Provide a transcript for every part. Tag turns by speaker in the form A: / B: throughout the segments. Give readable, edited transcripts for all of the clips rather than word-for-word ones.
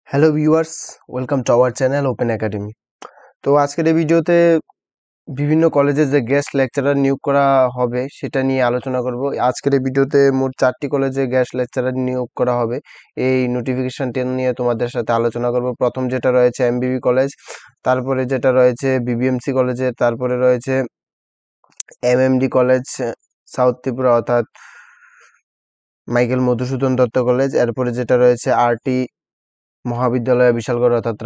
A: Hello viewers, welcome to our channel open academy. তো আজকের এই ভিডিওতে বিভিন্ন কলেজে যে গেস্ট লেকচারার নিয়োগ করা হবে সেটা নিয়ে আলোচনা করব। আজকের এই ভিডিওতে মোট 4টি কলেজে গেস্ট লেকচারার নিয়োগ করা হবে, এই নোটিফিকেশনটি নিয়ে তোমাদের সাথে আলোচনা করব। প্রথম যেটা রয়েছে এমবিবি কলেজ, তারপরে যেটা রয়েছে বিবিএমসি কলেজে, তারপরে রয়েছে এমএমডি কলেজ সাউথ ত্রিপুরা অর্থাৎ মাইকেল মধুসূদন দত্ত কলেজ, এরপরে যেটা রয়েছে আরটি মহাবিদ্যালয় বিশালগড় অর্থাৎ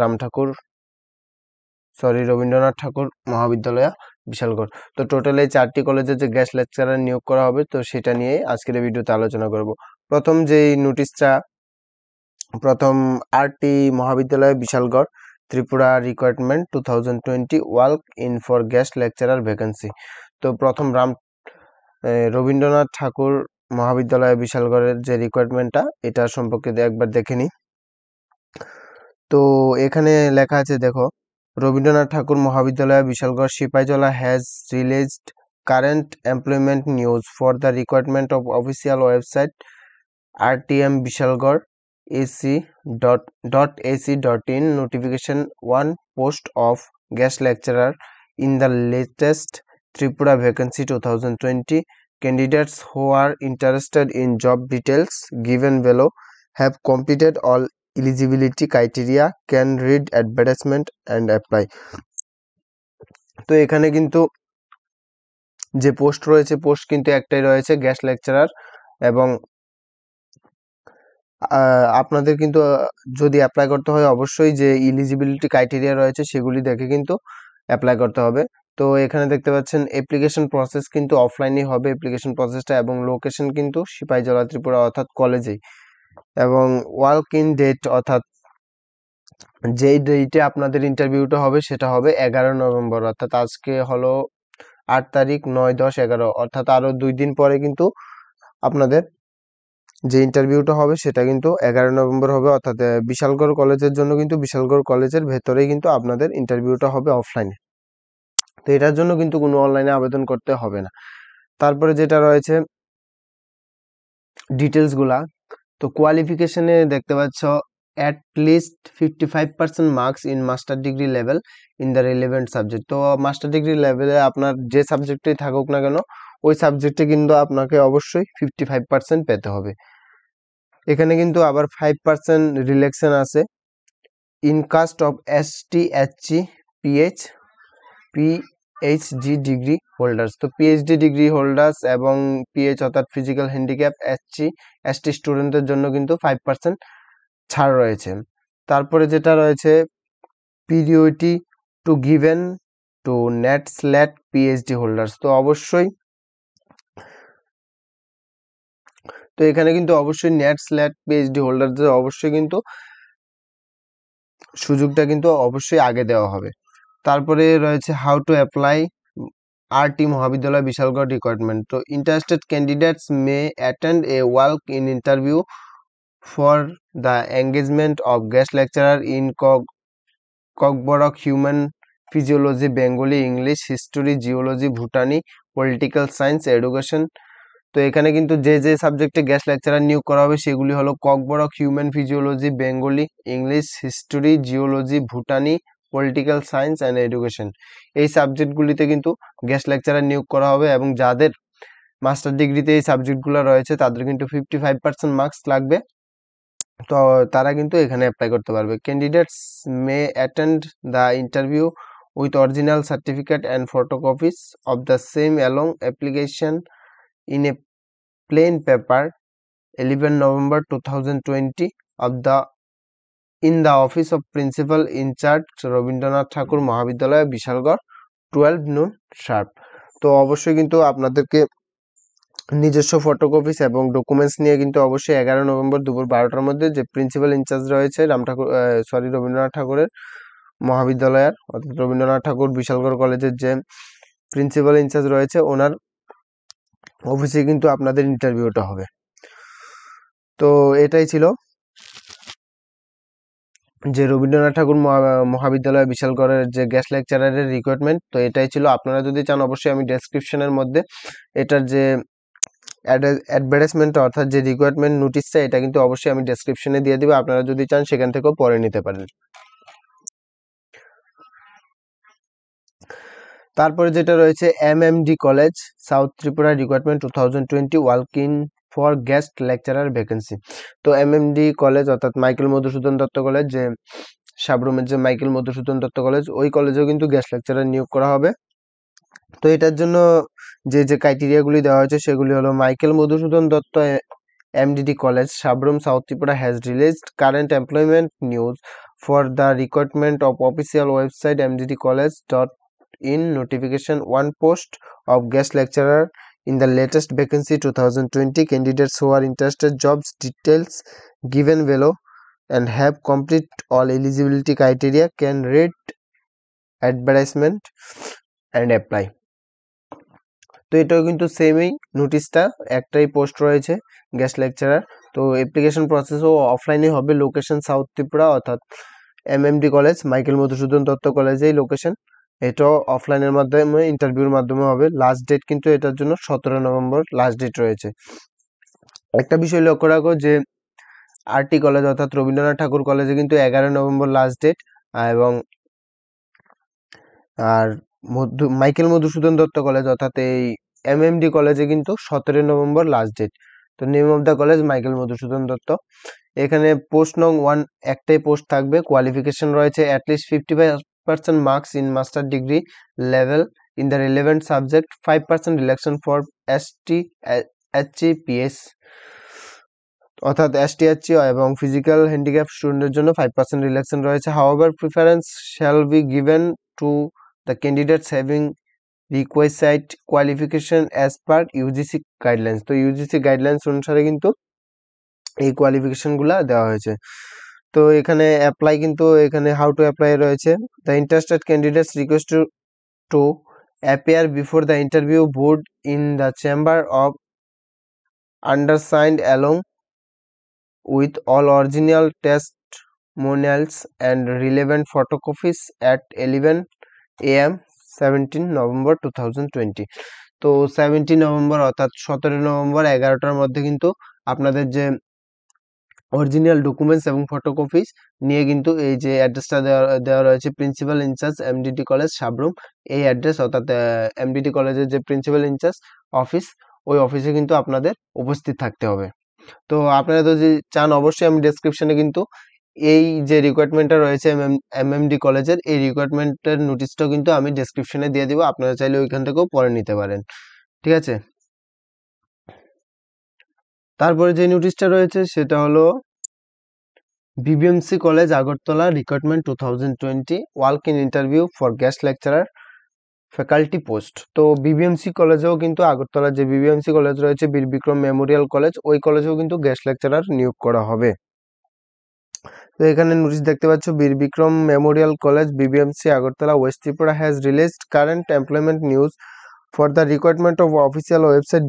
A: রবীন্দ্রনাথ ঠাকুর মহাবিদ্যালয় বিশালগড়। তো টোটাল এই 4টি কলেজে যে গেস্ট লেকচারার নিয়োগ করা হবে, তো সেটা নিয়ে আজকের এই ভিডিওতে আলোচনা করব। প্রথম আরটি মহাবিদ্যালয় Bishalgarh Tripura recruitment 2020 walk in for guest lecturer vacancy. তো প্রথম রবীন্দ্রনাথ ঠাকুর মহাবিদ্যালয় বিশালগড়ের যে রিক্রুটমেন্টটা, এটা সম্পর্কে একবার দেখে নিই। তো এখানে লেখা আছে, দেখো, রবীন্দ্রনাথ ঠাকুর মহাবিদ্যালয় Bishalgarh Sepahijala has released current employment news for the recruitment of official website RTM Bishalgarh ac.in notification 1 post of guest lecturer in the latest Tripura vacancy 2020. Candidates who are interested in job details given below have completed all eligibility criteria, can read advertisement and apply. তো এখানে কিন্তু যে post রয়েছে, post কিন্তু একটাই রয়েছে, guest lecturer. এবং আপনাদের কিন্তু যদি অ্যাপ্লাই করতে হয়, অবশ্যই যে ইলিজিবিলিটি ক্রাইটেরিয়া রয়েছে সেগুলি দেখে কিন্তু অ্যাপ্লাই করতে হবে। তো এখানে দেখতে পাচ্ছেন অ্যাপ্লিকেশন প্রসেস কিন্তু অফলাইনেই হবে অ্যাপ্লিকেশন প্রসেসটা, এবং লোকেশন কিন্তু সিপাহীজলা ত্রিপুরা অর্থাৎ কলেজেই। এবং ওয়ার্ক ইন ডেট অর্থাৎ যেই ডেটে আপনাদের ইন্টারভিউটা হবে সেটা হবে 11 নভেম্বর, অর্থাৎ আজকে হলো 8 তারিখ, 9, 10, 11, অর্থাৎ আরও 2 দিন পরে কিন্তু আপনাদের যে ইন্টারভিউটা হবে সেটা কিন্তু 11 নভেম্বর হবে। অর্থাৎ বিশালগড় কলেজের জন্য কিন্তু বিশালগড় কলেজের ভেতরেই কিন্তু আপনাদের ইন্টারভিউটা হবে অফলাইনে। তো এটার জন্য কিন্তু কোনো অনলাইনে আবেদন করতে হবে না। তারপরে যেটা রয়েছে ডিটেলসগুলা, তো কোয়ালিফিকেশনে দেখতে পাচ্ছ at least 55% marks in master degree level in the relevant subject. তো মাস্টার ডিগ্রি লেভেলে আপনার যে সাবজেক্টেই থাকুক না কেন, ওই সাবজেক্টে কিন্তু আপনাকে অবশ্যই 55% পেতে হবে। এখানে কিন্তু আবার 5% রিল্যাক্সেশন আছে in case of ST HC PhD degree holders. তো পিএইচডি ডিগ্রি হোল্ডার্স এবং পিএইচ অর্থাৎ ফিজিক্যাল হ্যান্ডিক্যাপ ST স্টুডেন্টদের জন্য কিন্তু 5% ছাড় রয়েছে। তারপরে যেটা রয়েছে priority to given to NET SLET PhD holders. তো অবশ্যই তো এখানে কিন্তু অবশ্যই নেট স্ল্যাট পিএইচডি হোল্ডারদের অবশ্যই কিন্তু সুযোগটা কিন্তু অবশ্যই আগে দেওয়া হবে। তারপরে রয়েছে হাউ টু অ্যাপ্লাই আরটি মহাবিদ্যালয় বিশালগড় রিক্রুটমেন্ট। তো interested candidates may attend a walk in interview for the engagement of guest lecturer in Kokborok human physiology, Bengali, English, history, geology, botany, political science, education. তো এখানে কিন্তু যে যে সাবজেক্টে গেস্ট লেকচারার নিয়োগ করা হবে সেগুলি হলো Kokborok human physiology, Bengali, English, history, geology, botany, political science and education. এই সাবজেক্টগুলিতে কিন্তু গেস্ট লেকচারার নিয়োগ করা হবে, এবং যাদের মাস্টার ডিগ্রিতে এই সাবজেক্টগুলো রয়েছে তাদের কিন্তু 55% মার্কস লাগবে। তো তারা কিন্তু এখানে অ্যাপ্লাই করতে পারবে। Candidates may attend the interview with original certificate and photocopies of the same along application in a plain paper 11 November 2020 in the office of principal in charge Rabindranath Thakur মহাবিদ্যালয় বিশালগড় 12 noon sharp। তো অবশ্যই কিন্তু আপনাদেরকে নিজস্ব ফটোকপিস এবং documents নিয়ে কিন্তু অবশ্যই 11 নভেম্বর দুপুর 12টার মধ্যে যে প্রিন্সিপাল ইনচার্জ রয়েছে রবীন্দ্রনাথ ঠাকুরের মহাবিদ্যালয়ের অর্থাৎ রবীন্দ্রনাথ ঠাকুর বিশালগড় কলেজের যে প্রিন্সিপাল ইনচার্জ রয়েছে ওনার অফিসে কিন্তু আপনাদের ইন্টারভিউটা হবে। তো এটাই ছিল যে রবীন্দ্রনাথ ঠাকুর মহাবিদ্যালয় বিশালগড়ের যে গেস্ট লেকচারারের রিক্রুটমেন্ট। তো এটাই ছিল। আপনারা যদি চান অবশ্যই আমি ডেসক্রিপশনের মধ্যে এটার যে অ্যাডভার্টাইজমেন্ট অর্থাৎ যে রিকোয়ারমেন্ট নোটিশটা এটা কিন্তু অবশ্যই আমি ডেসক্রিপশনে দিয়ে দিব, আপনারা যদি চান সেখান থেকেও পড়ে নিতে পারেন। তারপরে যেটা রয়েছে MMD college south Tripura recruitment 2020 walk in for guest lecturer vacancy. তো এমএমডি কলেজ অর্থাৎ মাইকেল মধুসূদন দত্ত কলেজ, যে সাবরুমের যে মাইকেল মধুসূদন দত্ত কলেজ, ওই কলেজেও কিন্তু গেস্ট লেকচারার নিয়োগ করা হবে। তো এটার জন্য যে ক্রাইটেরিয়াগুলি দেওয়া হয়েছে সেগুলি হলো Michael Madhusudan Dutta MDD College, Sabrum, South Tripura has released current employment news for the recruitment of official website mddcollege.in notification one post of guest lecturer in the latest vacancy 2020. Candidates who are interested, jobs details given below and have complete all eligibility criteria can read advertisement and apply. তো এটাও কিন্তু সেমই নোটিশটা, একটাই post রয়েছে guest lecturer. তো application প্রসেসও অফলাইনে হবে, লোকেশন সাউথ ত্রিপুরা অর্থাৎ MMD college Michael Madhusudan Dutta কলেজেই লোকেশন। এটাও অফলাইনের মাধ্যমে ইন্টারভিউর মাধ্যমে হবে। লাস্ট ডেট কিন্তু এটার জন্য 17 নভেম্বর লাস্ট ডেট রয়েছে। একটা বিষয় লক্ষ্য রাখো যে আরটি কলেজ অর্থাৎ রবীন্দ্রনাথ ঠাকুর কলেজে কিন্তু 11 নভেম্বর লাস্ট ডেট, এবং আর মাইকেল মধুসূদন দত্ত কলেজ অর্থাৎ এই এমএমডি কলেজে কিন্তু 17 নভেম্বর লাস্ট ডেট। তো name of the college Michael Madhusudan Dutta. এখানে পোস্ট নং 1 একটাই পোস্ট থাকবে। কোয়ালিফিকেশন রয়েছে at least 55% marks in master degree level in the relevant subject, 5% relaxation for ST HPS অর্থাৎ এসটিএইচসি এবং ফিজিক্যাল হ্যান্ডিক্যাপ স্টুডেন্টের জন্য 5% রিল্যাকশন রয়েছে। However preference shall be given to the candidates having requisite qualification as per UGC guidelines. তো UGC guidelines অনুসারে কিন্তু এই কোয়ালিফিকেশনগুলো দেওয়া হয়েছে। তো এখানে অ্যাপ্লাই কিন্তু এখানে হাউ টু অ্যাপ্লাই রয়েছে। The interested candidates request to appear before the interview board in the chamber of undersigned along with all original testimonials and relevant photocopies at 11 AM 17 November 2020। তো 17 নভেম্বর অর্থাৎ 17 November 11টার মধ্যে কিন্তু আপনাদের যে original documents এবং photocopies নিয়ে কিন্তু এই যে অ্যাড্রেসটা দেওয়া রয়েছে principal incharge MDT college Sabroom, এই অ্যাড্রেস অর্থাৎ এমডিটি কলেজের যে প্রিন্সিপাল ইনচার্জ অফিস, ওই অফিসে কিন্তু আপনাদের উপস্থিত থাকতে হবে। তো আপনারা যদি চান অবশ্যই আমি ডেসক্রিপশনে কিন্তু এই যে রিকোয়ারমেন্টটা রয়েছে এমএমডি কলেজের, এই রিকোয়ারমেন্টের নোটিশটাও কিন্তু আমি ডেসক্রিপশনে দিয়ে দিব, আপনারা চাইলে ওইখান থেকেও পড়ে নিতে পারেন। ঠিক আছে, তারপরে যে নোটিশটা রয়েছে সেটা হলো BBMC college Agartala recruitment 2020 walk in interview for guest lecturer faculty post. তো বিবিএমসি কলেজেও কিন্তু আগরতলার যে বিবিএমসি কলেজ রয়েছে বীর বিক্রম মেমোরিয়াল কলেজ, ওই কলেজেও কিন্তু গেস্ট লেকচারার নিয়োগ করা হবে। তো এখানে নোটিশ দেখতে পাচ্ছ, Bir Bikram memorial college BBMC Agartala west Tripura has released current employment news for the recruitment of official website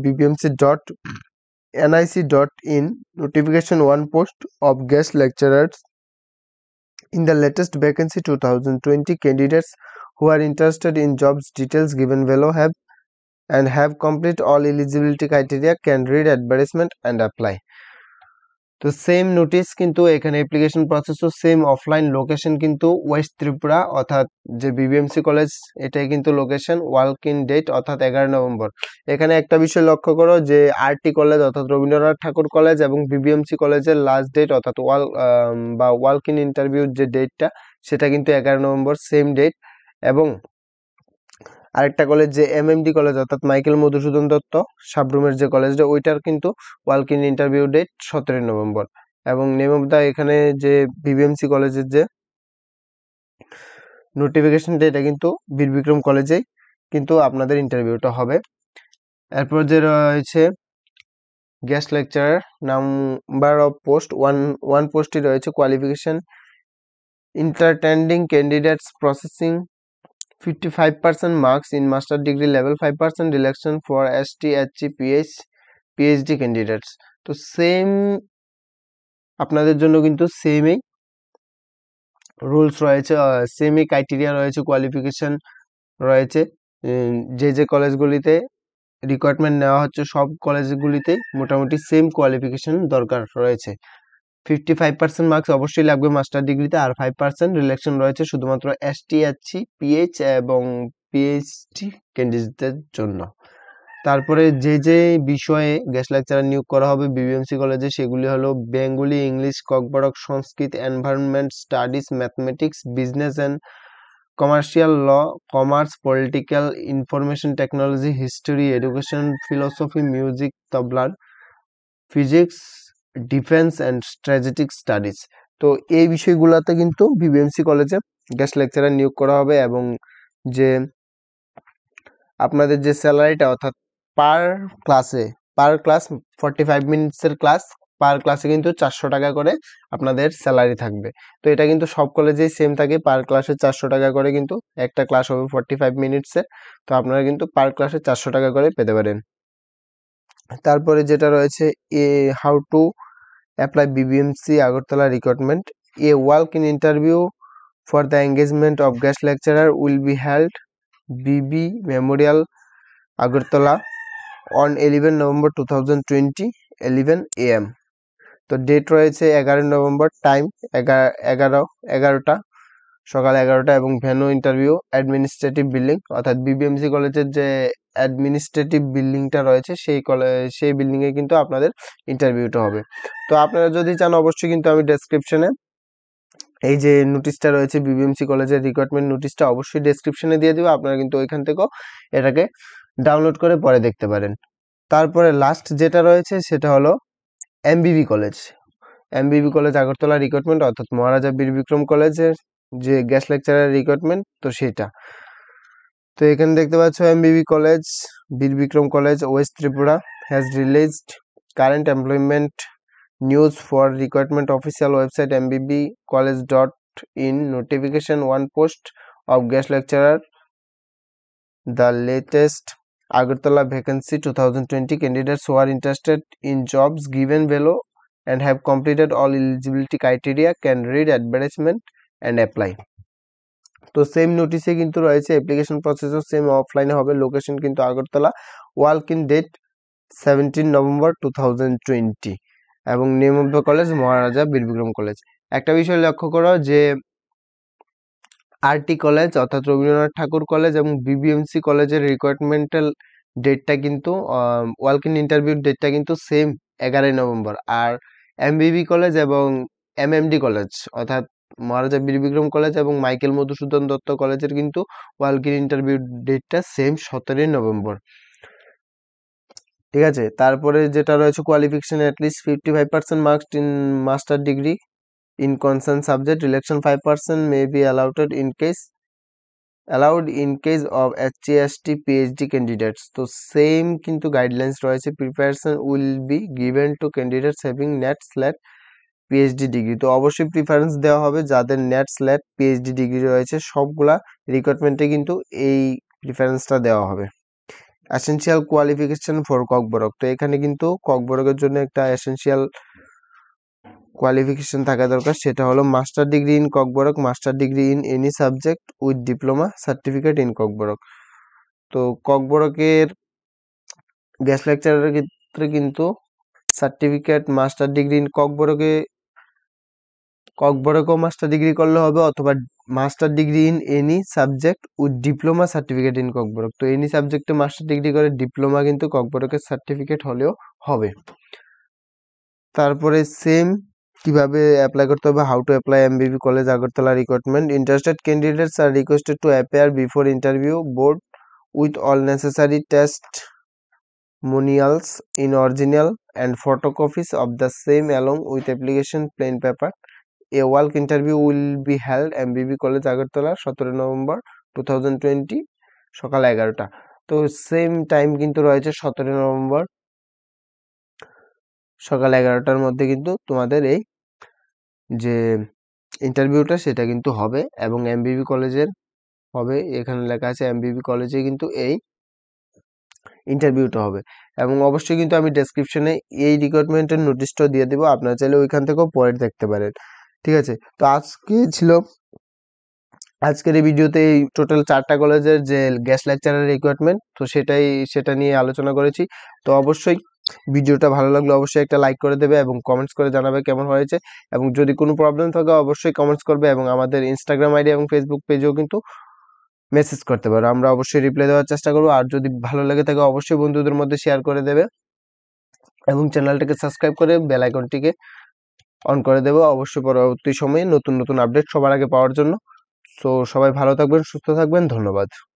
A: bbmc.nic.in notification one post of guest lecturers in the latest vacancy 2020. Candidates who are interested in jobs details given below have complete all eligibility criteria can read advertisement and apply. তো same notice কিন্তু এখানে application প্রসেসও same, offline, location কিন্তু west Tripura অর্থাৎ যে BBMC college এটাই কিন্তু location, work in date অর্থাৎ 11 নভেম্বর। এখানে একটা বিষয় লক্ষ্য করো যে আরটি কলেজ অর্থাৎ রবীন্দ্রনাথ ঠাকুর কলেজ এবং বিবিএমসি কলেজের লাস্ট ডেট অর্থাৎ ওয়ার্ক ইন ইন্টারভিউর যে ডেটটা সেটা কিন্তু 11 নভেম্বর সেম ডেট, এবং আরেকটা কলেজ যে এমএমডি কলেজ অর্থাৎ মাইকেল মধুসূদন দত্ত সাবরুমের যে কলেজটা, ওইটার কিন্তু walk in interview date 17 November, এবং নেম অফ দ্য এখানে যে বিবিএমসি কলেজের যে নোটিফিকেশনটা এটা কিন্তু বীর বিক্রম কলেজেই কিন্তু আপনাদের ইন্টারভিউটা হবে। এরপর যে রয়েছে guest lecturer number of post one পোস্টই রয়েছে। Qualification intending candidates possessing 55% marks in master degree level, 5% reduction for ST, HC, PhD candidates। তো সেম আপনাদের জন্য কিন্তু সেমই রুলস রয়েছে, সেমই ক্রাইটেরিয়া রয়েছে, কোয়ালিফিকেশন রয়েছে। যে কলেজগুলিতে রিক্রুটমেন্ট নেওয়া হচ্ছে সব কলেজগুলিতেই মোটামুটি সেম কোয়ালিফিকেশন দরকার রয়েছে। 55% মার্কস অবশ্যই লাগবে মাস্টার ডিগ্রিতে, আর 5% রিলেকশন রয়েছে শুধুমাত্র এসটি, এইচসি, পিএইচ এবং পিএইচডি ক্যান্ডিডেটদের জন্য। তারপরে যে বিষয়ে গেস্ট লেকচারার নিয়োগ করা হবে বিবিএমসি কলেজে সেগুলি হলো Bengali, English, Kokborok, Sanskrit, environment studies, mathematics, business and commercial law, commerce, political, information technology, history, education, philosophy, music, তবলার, physics, defence and strategic studies. তো এই বিষয়গুলোতে কিন্তু বিবিএমসি কলেজে গেস্ট লেকচারার নিয়োগ করা হবে, এবং যে আপনাদের যে স্যালারিটা অর্থাৎ পার ক্লাস 45 মিনিটসের ক্লাস, পার ক্লাসে কিন্তু 400 টাকা করে আপনাদের স্যালারি থাকবে। তো এটা কিন্তু সব কলেজেই সেম থাকে, পার ক্লাসে 400 টাকা করে, কিন্তু একটা ক্লাস হবে 45 মিনিটসের, তো আপনারা কিন্তু পার ক্লাসে 400 টাকা করে পেতে পারেন। তারপরে যেটা রয়েছে how to apply BBMC Agartala recruitment, walk in interview for the engagement of guest lecturer will be held BB memorial Agartala on 11 November 2020 11 AM। তো ডেট রয়েছে 11 নভেম্বর, টাইম 11টা, সকাল 11টা, এবং ভেন্যু ইন্টারভিউ অ্যাডমিনিস্ট্রেটিভ বিল্ডিং, অর্থাৎ বিবিএমসি কলেজের যে অ্যাডমিনিস্ট্রেটিভ বিল্ডিংটা রয়েছে সেই বিল্ডিংয়ে কিন্তু আপনাদের ইন্টারভিউটা হবে। তো আপনারা যদি চান অবশ্যই কিন্তু আমি ডেসক্রিপশনে এই যে নোটিশটা রয়েছে বিবিএমসি কলেজের রিক্রুটমেন্ট নোটিশটা অবশ্যই ডেসক্রিপশনে দিয়ে দেবো, আপনারা কিন্তু ওইখান থেকেও এটাকে ডাউনলোড করে পরে দেখতে পারেন। তারপরে লাস্ট যেটা রয়েছে সেটা হলো এমবিবি কলেজ আগরতলা রিক্রুটমেন্ট, অর্থাৎ মহারাজা বীর বিক্রম কলেজের যে গেস্ট লেকচারার রিক্রুটমেন্ট, তো সেটা। তো এখানে দেখতে পাচ্ছ MBB college, Bir Bikram college, west Tripura has released current employment news for recruitment official website mbvcollege.in notification 1 post of guest lecturer, the latest Agartala vacancy 2020. Candidates who are interested in jobs given below and have completed all eligibility criteria can read advertisement and apply. তো same নোটিশে কিন্তু রয়েছে application প্রসেসও same অফলাইনে হবে, location কিন্তু Agartala, walk in date 17 November 2020, এবং name of the college Maharaja Bir Bikram college. একটা বিষয় লক্ষ্য করো যে আরটি কলেজ অর্থাৎ রবীন্দ্রনাথ ঠাকুর কলেজ এবং বিবিএমসি কলেজের রিক্রুটমেন্টাল ডেটটা কিন্তু ওয়াক ইন ইন্টারভিউ ডেটটা কিন্তু সেম 11 নভেম্বর, আর এমবিবি কলেজ এবং এমএমডি কলেজ অর্থাৎ মহারাজা বীর বিক্রম কলেজ এবং মাইকেল মধুসূদন দত্ত কলেজের কিন্তু ওয়াক ইন ইন্টারভিউ ডেটটা সেম 17 নভেম্বর। ঠিক আছে, তারপরে যেটা রয়েছে qualification at least 55% marks in master degree in concerned subject, election 5% may be allowed in case of HST PhD candidates. তো সেম কিন্তু গাইডলাইন্স রয়েছে, preference will be given to candidates having NET SLET PhD degree. তো অবশ্যই preference দেওয়া হবে যাদের net SLET PhD degree রয়েছে, সবগুলা রিক্রুটমেন্টে কিন্তু এই প্রিফারেন্সটা দেওয়া হবে। এসেনশিয়াল কোয়ালিফিকেশন ফর ককবরক, তো এখানে কিন্তু ককবরকের জন্য একটা এসেনশিয়াল কোয়ালিফিকেশন থাকা দরকার, সেটা হলো master degree in Kokborok, master degree in any subject with diploma certificate in Kokborok. তো ককবরকের গেস্ট লেকচারের ক্ষেত্রে কিন্তু সার্টিফিকেট মাস্টার ডিগ্রি ইন ককবরকও মাস্টার ডিগ্রি করলে হবে, অথবা master degree in any subject with diploma certificate in Kokborok. তো এনি সাবজেক্টে মাস্টার ডিগ্রি করে ডিপ্লোমা কিন্তু ককবরকের সার্টিফিকেট হলেও হবে। তারপরে সেম কিভাবে অ্যাপ্লাই করতে হবে, how to apply MBB college Agartala recruitment, interested candidates are requested to appear before interview board with all necessary testimonials in original and photocopies of the same along with application plain paper. A walk interview will be held MBB College Agartala 17 November 2020 সকাল 11টা। তো same time কিন্তু রয়েছে 17 November সকাল 11টার মধ্যে কিন্তু তোমাদের এই যে ইন্টারভিউটা সেটা কিন্তু হবে, এবং এমবিবি কলেজের হবে, এখানে লেখা আছে এমবিবি কলেজে কিন্তু এই ইন্টারভিউটা হবে। এবং অবশ্যই কিন্তু আমি ডেসক্রিপশনে এই রিক্রুটমেন্টের নোটিশটাও দিয়ে দেবো, আপনারা চাইলে ওইখান থেকেও পরে দেখতে পারেন। ঠিক আছে, তো আজকে ছিল আজকের এই ভিডিওতে এই টোটাল 4টা কলেজের যে গেস্ট লেকচারার রিক্রুটমেন্ট, তো সেটা নিয়ে আলোচনা করেছি। তো অবশ্যই ভিডিওটা ভালো লাগলে অবশ্যই একটা লাইক করে দেবে এবং কমেন্টস করে জানাবে কেমন হয়েছে, এবং যদি কোনো প্রবলেম থাকে অবশ্যই কমেন্টস করবে, এবং আমাদের ইনস্টাগ্রাম আইডি এবং ফেসবুক পেজেও কিন্তু মেসেজ করতে পারো, আমরা অবশ্যই রিপ্লাই দেওয়ার চেষ্টা করবো। আর যদি ভালো লেগে থাকে অবশ্যই বন্ধুদের মধ্যে শেয়ার করে দেবে এবং চ্যানেলটিকে সাবস্ক্রাইব করে বেল আইকনটিকে অন করে দেবো অবশ্যই পরবর্তী সময়ে নতুন নতুন আপডেট সবার আগে পাওয়ার জন্য। তো সবাই ভালো থাকবেন, সুস্থ থাকবেন, ধন্যবাদ।